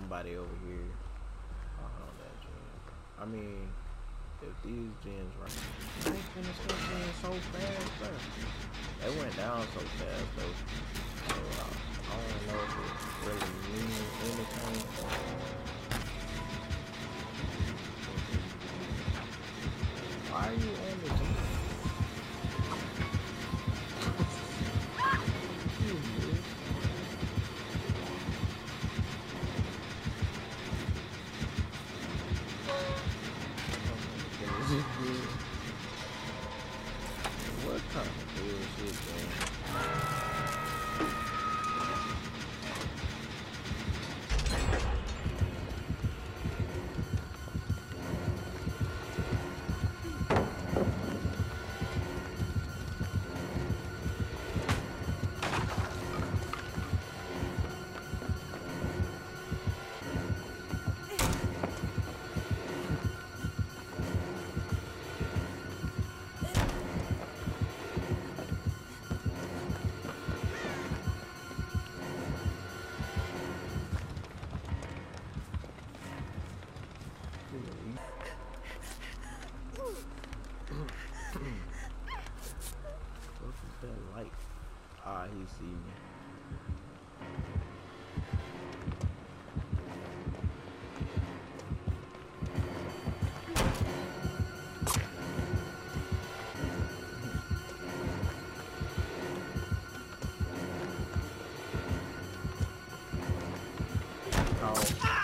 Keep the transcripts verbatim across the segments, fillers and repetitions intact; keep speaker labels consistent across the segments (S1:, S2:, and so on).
S1: somebody over here. Uh-huh, that gen. I mean, if these gens right, they finished that gen so fast, bro. They went down so fast, though. So, uh, I don't know if it really means anything. Why are you on the gen? What kind of bullshit, man? What is that light? Ah, he see me. Oh.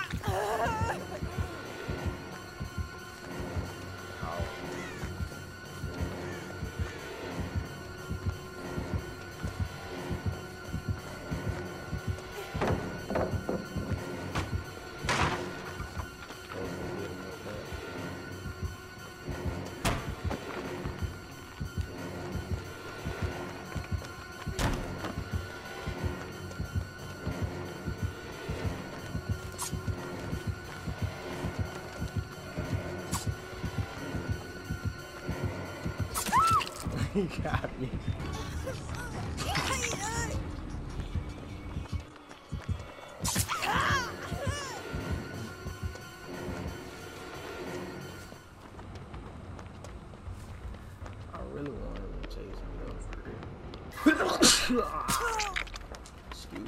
S1: He got me. I really wanted to chase him though, for real. Excuse me.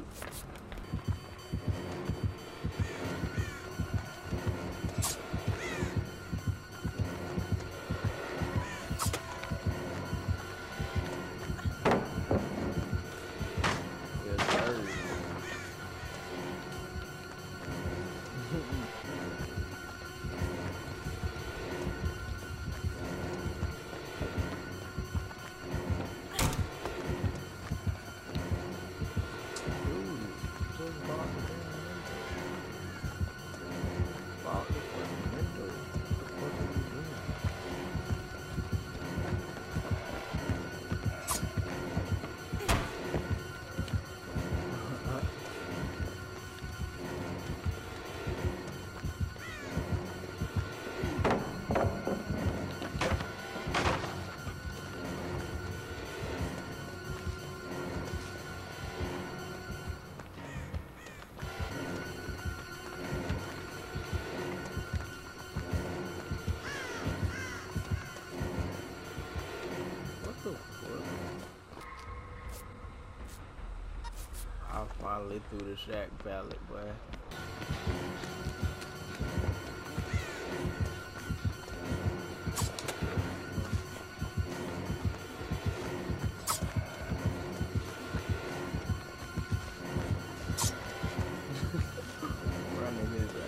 S1: I finally threw the shack pallet, boy. Running his ass.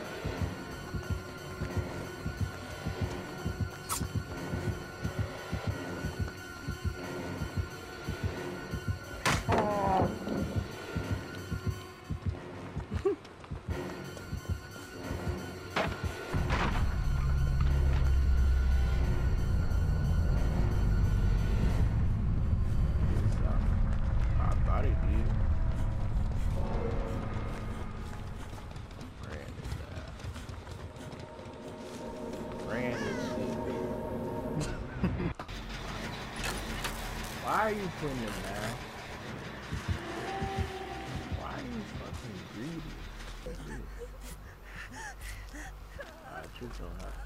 S1: Why are you putting him down? Why are you fucking greedy?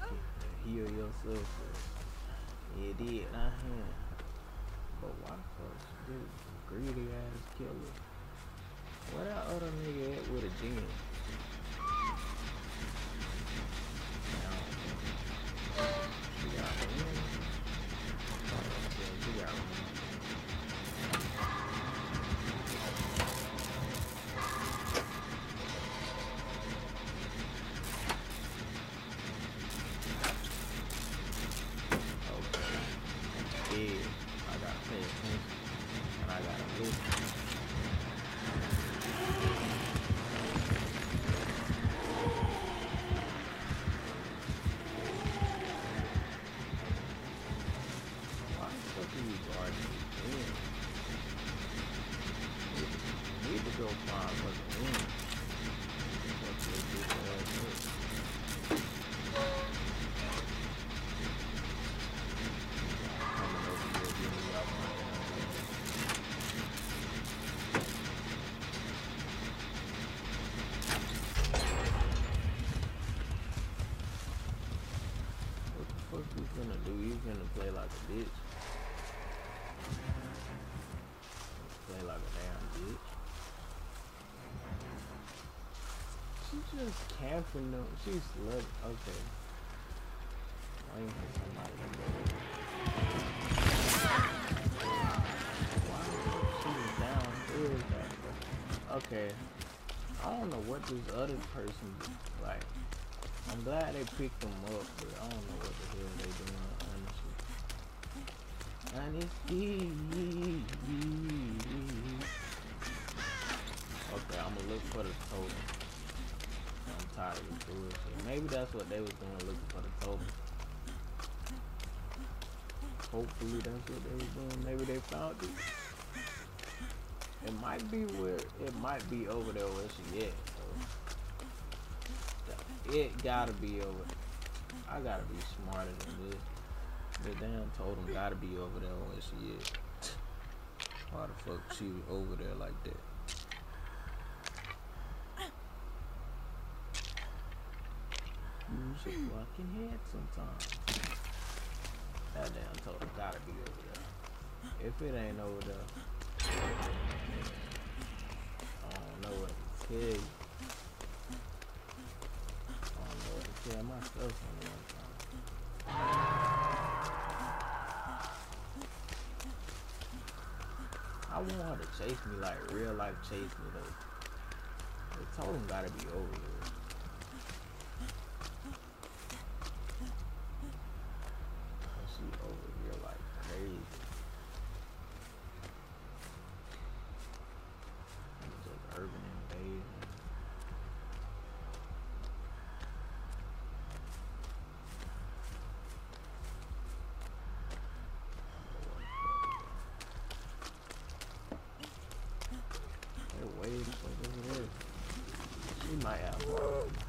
S1: heal yourself. Yeah, it did, not him. But why the fuck this greedy ass killer? Where that other nigga at with a gen? She got one. Yeah, she got one. Play like a bitch. Play like a damn bitch. She's just camping though. She's slut. Okay. Waiting for somebody to go. Why the fuck she was downstairs like that? Okay. I don't know what this other person like. I'm glad they picked them up, but I don't know what the hell they doing. And it's okay, I'm gonna look for the totem. I'm tired of this bullshit. Maybe that's what they was doing, looking for the totem. Hopefully that's what they was doing. Maybe they found it. It might be where, it might be over there where she at. So, it gotta be over there. I gotta be smarter than this. The damn totem gotta be over there where she is. Why the fuck she was over there like that? Use a fucking head sometimes. That damn totem gotta be over there. If it ain't over there, I don't know what to tell you. I don't know what to tell myself on the one time. I want her to chase me like real life chase me though. The totem gotta be over here. She over here like crazy. I'm just urban invasion. She might have one.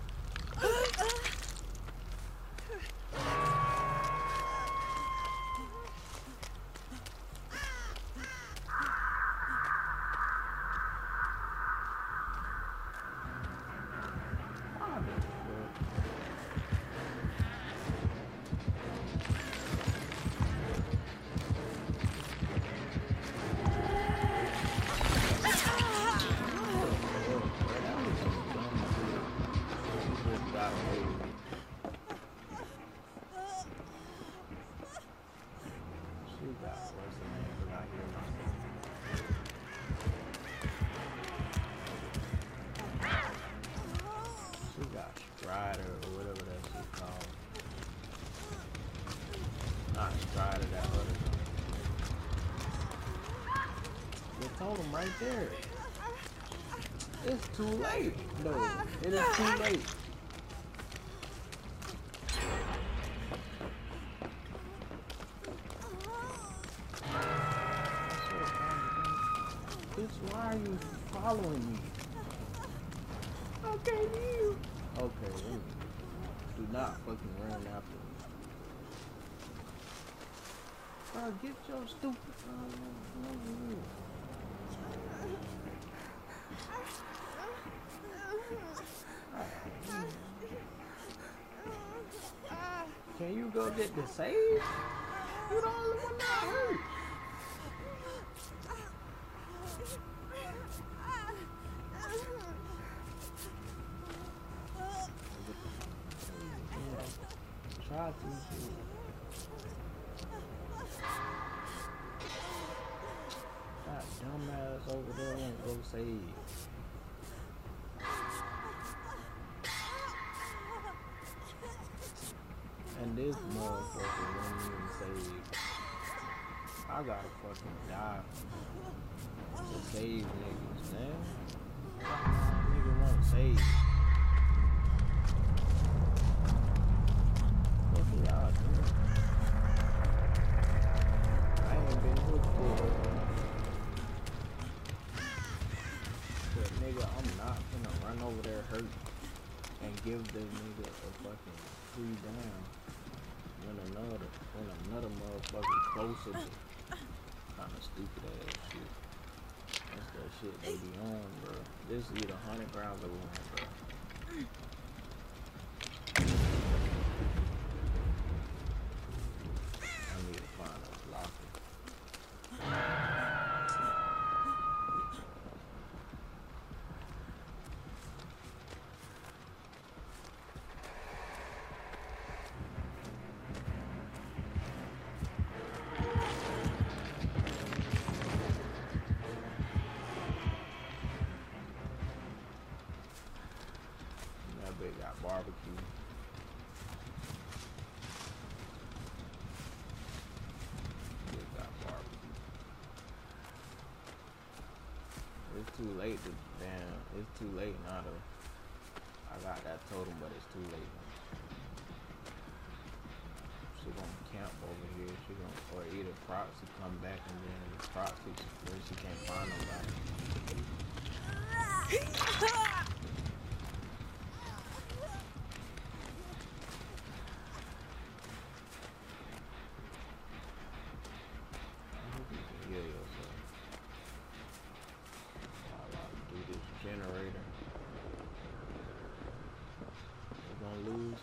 S1: Totem right there. It's too late. No, it is too late. Bitch, why are you following me? Okay, you. Okay, do not fucking run after me. Bro, get your stupid phone over here. Can you go get the save? You the only one that hurt. Try to shoot. That dumbass over there won't go save. And this motherfucker won't even save. I gotta fucking die to save niggas, man. Nigga won't save. What are y'all doing? I ain't been hooked for it. But nigga, I'm not gonna run over there hurt and give the nigga a fucking free down. When another, when another motherfucker closer to kinda stupid ass shit. That's that shit they be on, bro. This is either one hundred grams or one, bro. I need to find a locker. Barbecue. They got barbecue. It's too late to damn. It's too late now to. I got that totem, but it's too late. She gonna camp over here. She gonna or either proxy come back and then proxy when she can't find nobody. Generator. We're gonna lose.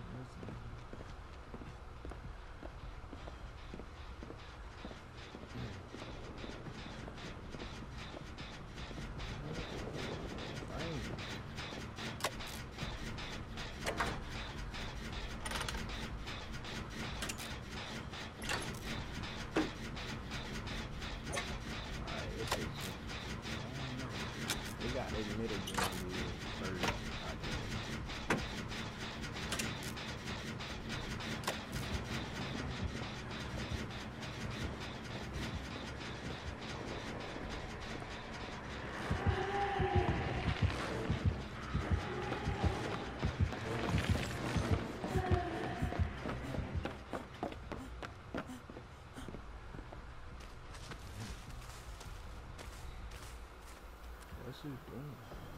S1: What's he doing?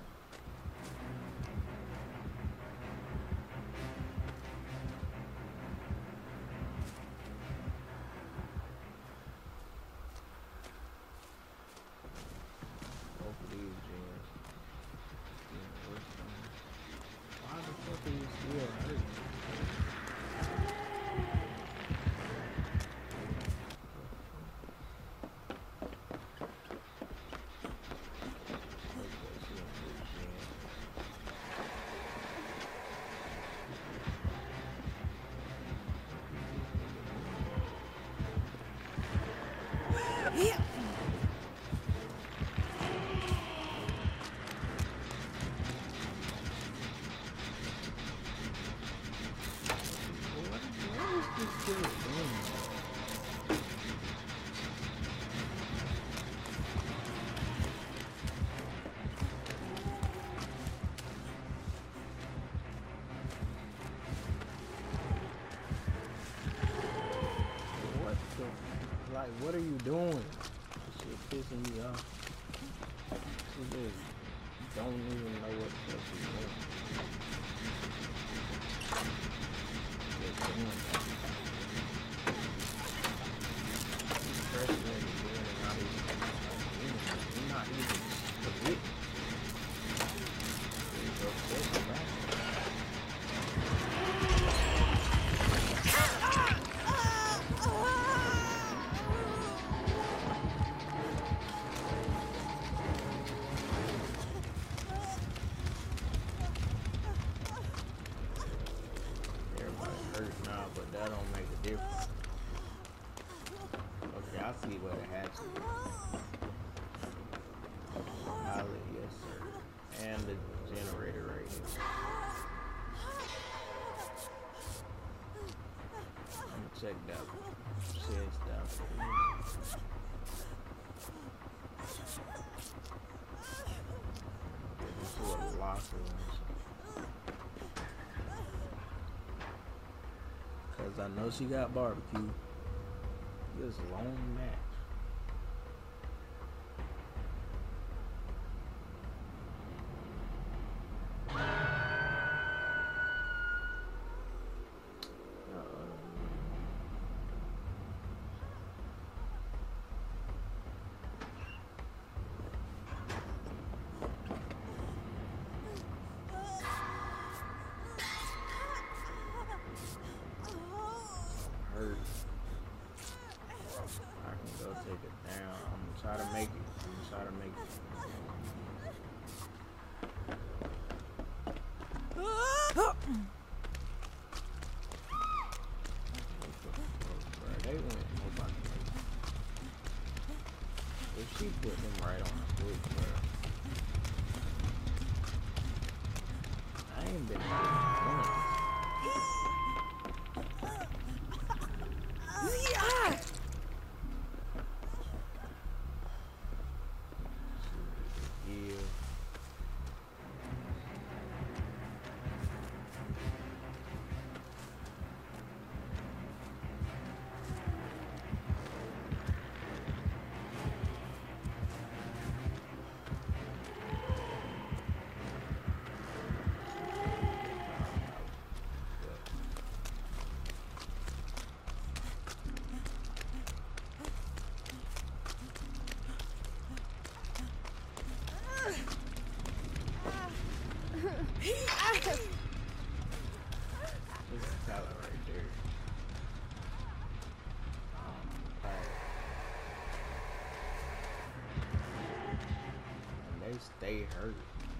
S1: Both of these gens. Why the fuck are you still hurt?
S2: Yeah.
S1: What the? Like, what are you doing? This shit pissing me off. She just don't even know what the fuck she's doing. Just doing that. Pressing and doing it, not even like, not even the wit. There you go, that's back. that don't make a difference. Okay, I see where the hatch is. Pilot, yes sir. And the generator right here. I'm gonna check that chest out for this. Get into a locker room. Cause I know she got barbecue. This long match. Try to make it. I'm gonna try to make it. They went nobody. If she put them right on the foot, bro. I ain't been doing
S2: Yeah.
S1: This is Tyler right there. Um, and they stay hurt.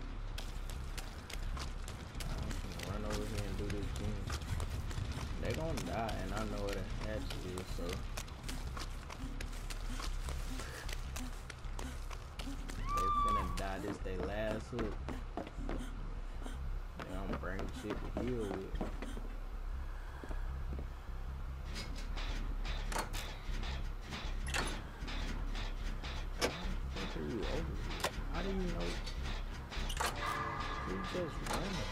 S1: I'm gonna run over here and do this thing. They gonna die, and I know what a hatch is, so. They finna die. This they last hook. I'm bringing shit to heal with. How you over here? How do you know? You just running.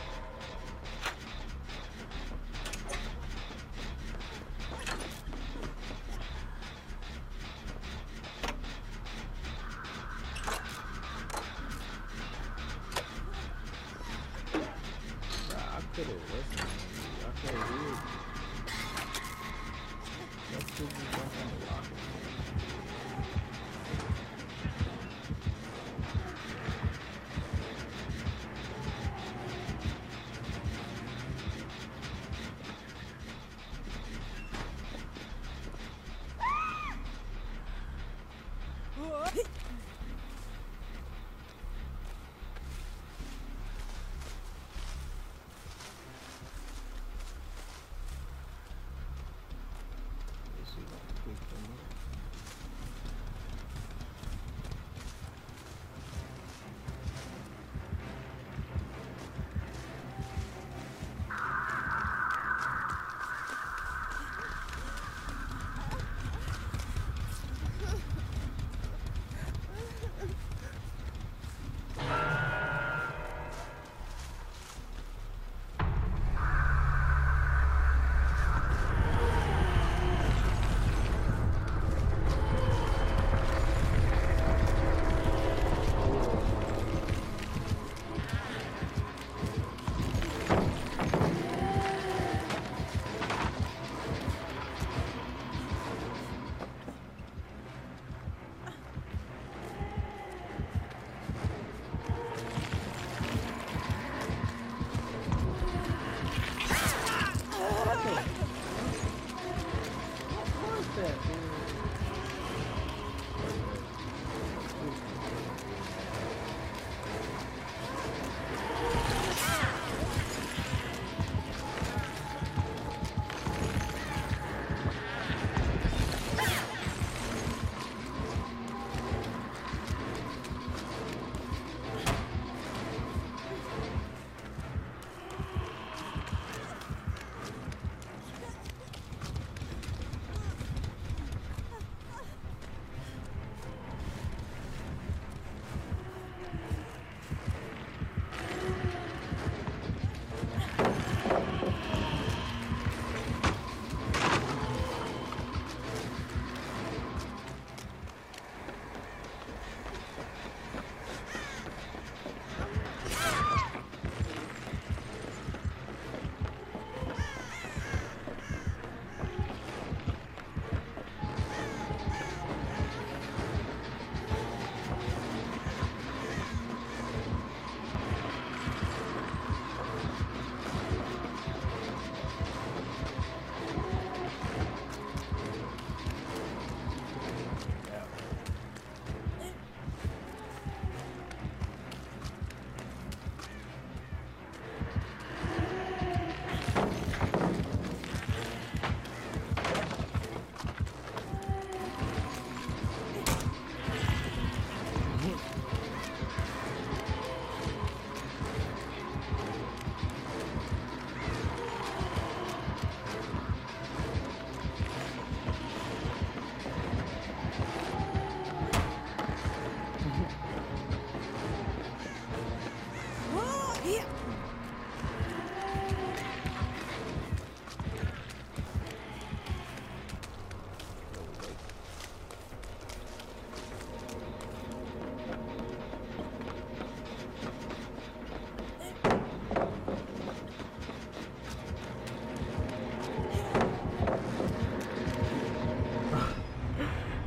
S1: I could have listened to you. I could have heard you. Let's see if we jump on the rocket.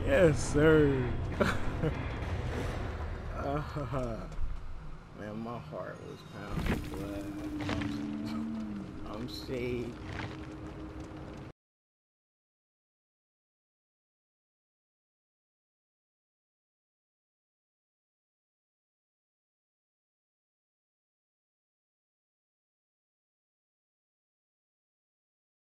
S1: Yes, sir. uh, man, my heart was pounding. Blood. I'm, I'm saved.